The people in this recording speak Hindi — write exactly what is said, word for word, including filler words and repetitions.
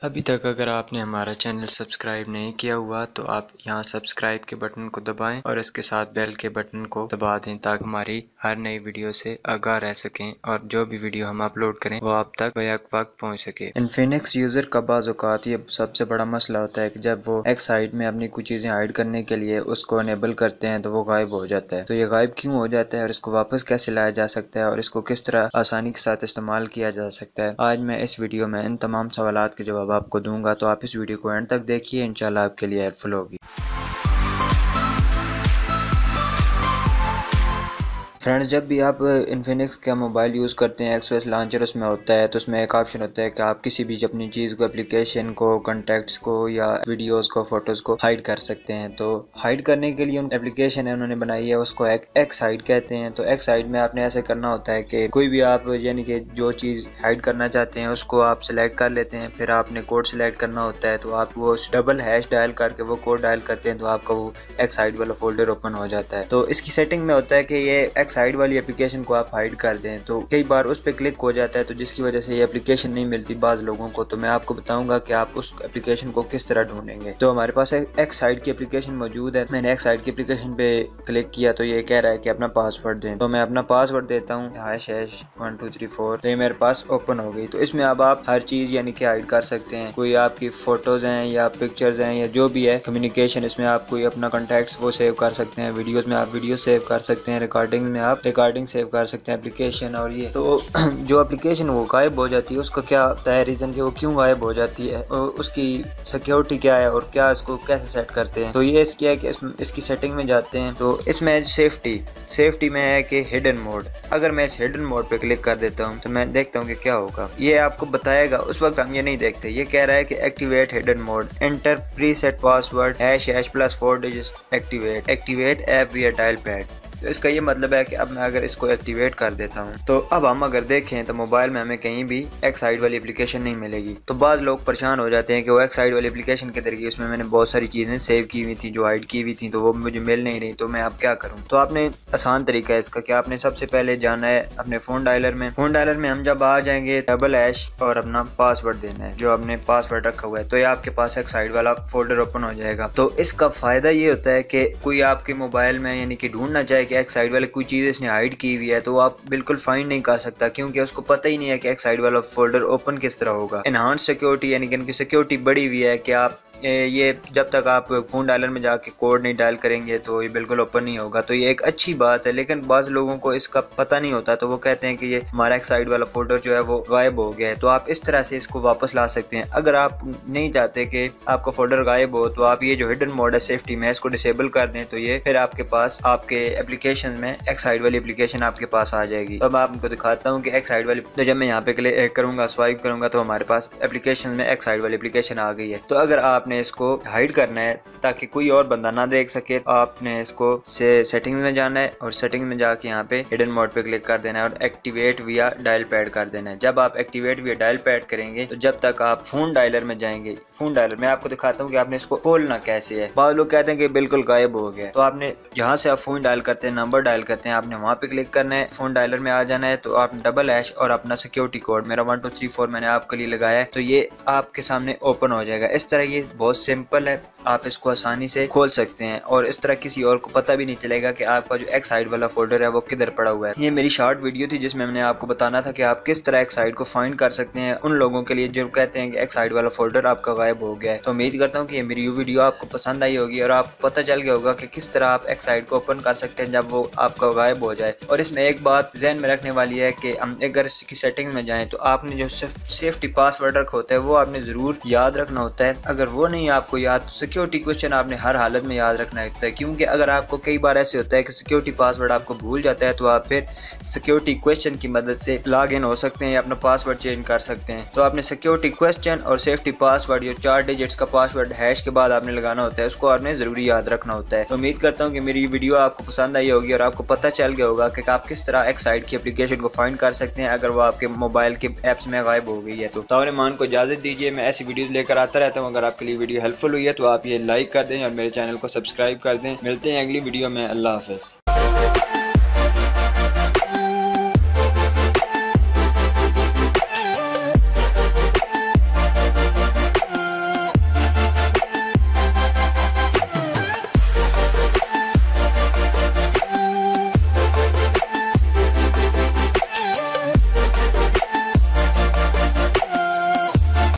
अभी तक अगर आपने हमारा चैनल सब्सक्राइब नहीं किया हुआ तो आप यहाँ सब्सक्राइब के बटन को दबाएं और इसके साथ बेल के बटन को दबा दें ताकि हमारी हर नई वीडियो से आगाह रह सकें और जो भी वीडियो हम अपलोड करें वो आप तक बैक वक्त पहुँच सके। इन्फिनिक्स यूज़र का बाज़ औक़ात ये सबसे बड़ा मसला होता है कि जब वो एक साइड में अपनी कुछ चीज़ें हाइड करने के लिए उसको इनेबल करते हैं तो वो गायब हो जाता है। तो ये गायब क्यों हो जाता है और इसको वापस कैसे लाया जा सकता है और इसको किस तरह आसानी के साथ इस्तेमाल किया जा सकता है, आज मैं इस वीडियो में इन तमाम सवालात के जवाब आपको दूंगा। तो आप इस वीडियो को एंड तक देखिए, इंशाल्लाह आपके लिए हेल्पफुल होगी। फ्रेंड्स, जब भी आप इन्फिनिक्स का मोबाइल यूज़ करते हैं, एक्सओएस लॉन्चर उसमें होता है तो उसमें एक ऑप्शन होता है कि आप किसी भी अपनी चीज़ को, एप्लीकेशन को, कॉन्टैक्ट्स को या वीडियोस को, फोटोज़ को हाइड कर सकते हैं। तो हाइड करने के लिए उन एप्लीकेशन है उन्होंने बनाई है, उसको एक एक्स हाइड कहते हैं। तो एक्स हाइड में आपने ऐसे करना होता है कि कोई भी आप यानी कि जो चीज़ हाइड करना चाहते हैं उसको आप सिलेक्ट कर लेते हैं, फिर आपने कोड सिलेक्ट करना होता है तो आप वो डबल हैश डायल करके वो कोड डायल करते हैं तो आपका वो एक्स हाइड वाला फोल्डर ओपन हो जाता है। तो इसकी सेटिंग में होता है कि ये साइड वाली एप्लीकेशन को आप हाइड कर दें तो कई बार उस पर क्लिक हो जाता है तो जिसकी वजह से ये एप्लीकेशन नहीं मिलती बाज़ लोगों को। तो मैं आपको बताऊंगा कि आप उस एप्लीकेशन को किस तरह ढूंढेंगे। तो हमारे पास एक्स साइड की एप्लीकेशन मौजूद है। मैंने एक्स साइड की एप्लीकेशन पे क्लिक किया तो ये कह रहा है कि अपना पासवर्ड दें, तो मैं अपना पासवर्ड देता हूँ hash hash one two three four. तो ये मेरे पास ओपन हो गई। तो इसमें अब आप हर चीज़ यानी कि हाइड कर सकते हैं। कोई आपकी फ़ोटोज़ हैं या पिक्चर्स हैं या जो भी है कम्युनिकेशन, इसमें आप कोई अपना कॉन्टैक्ट्स वो सेव कर सकते हैं, वीडियोज़ में आप वीडियो सेव कर सकते हैं, रिकॉर्डिंग में आप रिकॉर्डिंग सेव कर सकते हैं एप्लीकेशन। और ये तो जो एप्लीकेशन वो गायब हो जाती है उसका क्या होता है रीज़न कि वो क्यों गायब हो जाती है, और उसकी सिक्योरिटी क्या है और क्या इसको कैसे सेट करते हैं। तो ये इसकी है कि इस, इसकी सेटिंग में जाते हैं तो इसमें सेफ्टी सेफ्टी में है कि हिडन मोड। अगर मैं इस हिडन मोड पे क्लिक कर देता हूँ तो मैं देखता हूँ कि क्या होगा। ये आपको बताएगा, उस वक्त हम ये नहीं देखते। ये कह रहा है कि activate hidden mode, enter preset password hash hash plus four digit, activate activate app via dial pad. तो इसका ये मतलब है कि अब मैं अगर इसको एक्टिवेट कर देता हूँ तो अब हम अगर देखें तो मोबाइल में हमें कहीं भी एक्स साइड वाली एप्लीकेशन नहीं मिलेगी। तो बाद लोग परेशान हो जाते हैं कि वो एक्स साइड वाली एप्लीकेशन के तरीके उसमें मैंने बहुत सारी चीज़ें सेव की हुई थी जो हाइड की हुई थी तो वो मुझे मिल नहीं रही, तो मैं अब क्या करूँ। तो आपने आसान तरीका है इसका कि आपने सबसे पहले जाना है अपने फ़ोन डायलर में। फ़ोन डायलर में हम जब आ जाएंगे डबल हैश और अपना पासवर्ड देना है जो आपने पासवर्ड रखा हुआ है, तो ये आपके पास एक्स साइड वाला फोल्डर ओपन हो जाएगा। तो इसका फ़ायदा ये होता है कि कोई आपके मोबाइल में यानी कि ढूंढना चाहे कि एक्स साइड वाले कोई चीज़ इसने हाइड की हुई है तो आप बिल्कुल फाइंड नहीं कर सकता, क्योंकि उसको पता ही नहीं है कि एक साइड वाला फोल्डर ओपन किस तरह होगा। एनहांस सिक्योरिटी यानी कि इनकी सिक्योरिटी बढ़ी हुई है कि आप ये जब तक आप फ़ोन डायलर में जाके कोड नहीं डायल करेंगे तो ये बिल्कुल ओपन नहीं होगा। तो ये एक अच्छी बात है, लेकिन बाज़ लोगों को इसका पता नहीं होता तो वो कहते हैं कि ये हमारा एक साइड वाला फोल्डर जो है वो गायब हो गया है। तो आप इस तरह से इसको वापस ला सकते हैं। अगर आप नहीं चाहते कि आपका फोल्डर गायब हो तो आप ये जो हिडन मोड है सेफ्टी में इसको डिसेबल कर दें, तो ये फिर आपके पास आपके एप्लीकेशन में एक साइड वाली एप्लीकेशन आपके पास आ जाएगी। तो अब आपको दिखाता हूँ कि एक साइड वाली, तो जब मैं यहाँ पे क्लिक करूँगा, स्वाइप करूँगा तो हमारे पास एप्लीकेशन में एक साइड वाली एप्लीकेशन आ गई है। तो अगर आपने इसको हाइड करना है ताकि कोई और बंदा ना देख सके, आपने इसको से सेटिंग में जाना है और सेटिंग में जाके यहाँ पे हिडन मोड पे क्लिक कर देना है और एक्टिवेट विया डायल पैड कर देना है। जब आप एक्टिवेट विया डायल पैड करेंगे तो जब तक आप फोन डायलर में जाएंगे, फोन डायलर में आपको दिखाता हूँ कि आपने इसको खोलना कैसे है। बहुत लोग कहते हैं कि बिल्कुल गायब हो गया। तो आपने जहाँ से आप फोन डायल करते हैं, नंबर डायल करते हैं, आपने वहाँ पे क्लिक करना है, फोन डायलर में आ जाना है। तो आप डबल हैश और अपना सिक्योरिटी कोड मेरा वन टू थ्री फोर मैंने आपके लिए लगाया है, तो ये आपके सामने ओपन हो जाएगा। इस तरह ये बहुत सिंपल है, आप इसको आसानी से खोल सकते हैं और इस तरह किसी और को पता भी नहीं चलेगा कि आपका जो एक्स साइड वाला फोल्डर है वो किधर पड़ा हुआ है। ये मेरी शॉर्ट वीडियो थी जिसमें मैंने आपको बताना था कि आप किस तरह एक्स साइड को फाइंड कर सकते हैं उन लोगों के लिए जो कहते हैं कि एक्स साइड वाला फोल्डर आपका गायब हो गया है। तो उम्मीद करता हूँ कि ये मेरी वीडियो आपको पसंद आई होगी और आपको पता चल गया होगा कि किस तरह आप एक्स साइड को ओपन कर सकते हैं जब वो आपका गायब हो जाए। और इसमें एक बात ध्यान में रखने वाली है कि हम अगर इसकी सेटिंग में जाएं तो आपने जो सेफ्टी पासवर्ड रखा होता है वो आपने जरूर याद रखना होता है। अगर वो नहीं आपको याद, तो सिक्योरिटी क्वेश्चन आपने हर हालत में याद रखना होता है, क्योंकि अगर आपको कई बार ऐसे होता है कि सिक्योरिटी पासवर्ड आपको भूल जाता है तो आप फिर सिक्योरिटी क्वेश्चन की मदद से लॉग इन हो सकते हैं या अपना पासवर्ड चेंज कर सकते हैं। तो आपने सिक्योरिटी क्वेश्चन और सेफ्टी पासवर्ड जो चार डिजिट्स का पासवर्ड हैश के बाद आपने लगाना होता है उसको आपने जरूरी याद रखना होता है। तो उम्मीद करता हूँ कि मेरी वीडियो आपको पसंद आई होगी और आपको पता चल गया होगा कि आप किस तरह एक साइड की एप्लीकेशन को फाइंड कर सकते हैं अगर वो आपके मोबाइल के ऐप्स में गायब हो गई है। तो ताउर मान को इजाजत दीजिए, मैं ऐसी वीडियोस लेकर आता रहता हूँ। अगर आपके लिए वीडियो हेल्पफुल हुई है तो आप ये लाइक कर दें और मेरे चैनल को सब्सक्राइब कर दें। मिलते हैं अगली वीडियो में। अल्लाह हाफ़िज़।